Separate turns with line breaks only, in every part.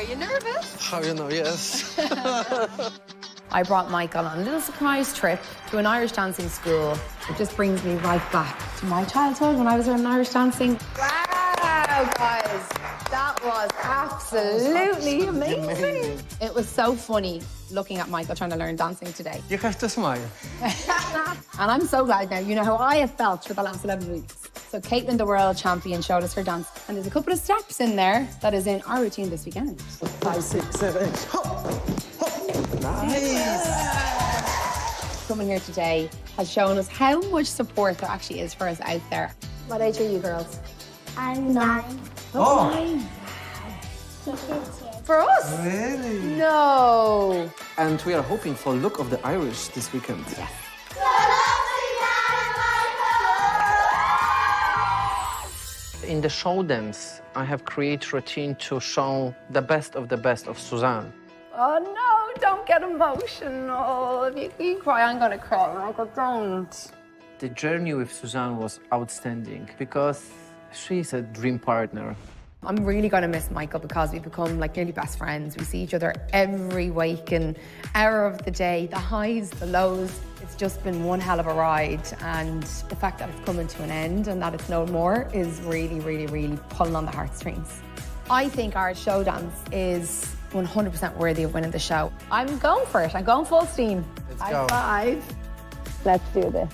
you nervous?
How you know, yes.
I brought Michael on a little surprise trip to an Irish dancing school. It just brings me right back to my childhood when I was learning Irish dancing. Wow, guys, that was absolutely amazing. It was so funny looking at Michael trying to learn dancing today.
You have to smile.
And I'm so glad now you know how I have felt for the last 11 weeks. So Caitlin, the world champion, showed us her dance. And there's a couple of steps in there that is in our routine this weekend.
5, 6, 7, 8. Hop, hop. Nice.
Someone here today has shown us how much support there actually is for us out there. What age are you girls?
I'm 9.
Oh.
9. For us?
Really?
No.
And we are hoping for Look of the Irish this weekend.
Yes.
In the Showdance, I have created routine to show the best of Suzanne.
Oh no, don't get emotional. If you cry, I'm gonna cry. Michael, don't.
The journey with Suzanne was outstanding because she's a dream partner.
I'm really gonna miss Michael because we've become like nearly best friends. We see each other every waking hour of the day, the highs, the lows. It's just been one hell of a ride, and the fact that it's coming to an end and that it's no more is really, really, really pulling on the heartstrings. I think our show dance is 100% worthy of winning the show. I'm going for it. I'm going full steam.
Let's
High
go.
five. Let's do this.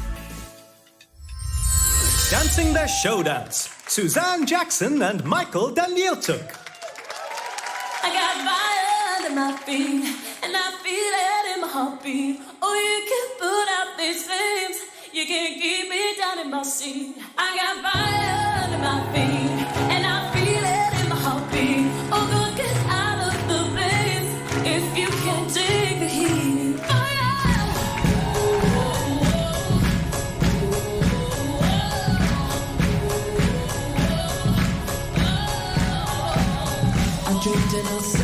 Dancing the Showdance, Suzanne Jackson and Michael Danilczuk.
I got fire under my feet, and I feel it in my heartbeat. Oh, you can put out these flames, you can keep me down in my seat. I got fire under my feet, and I feel it in my heartbeat. Oh, go get out of the place if you can take the heat. Oh, yeah. I'm drifting on.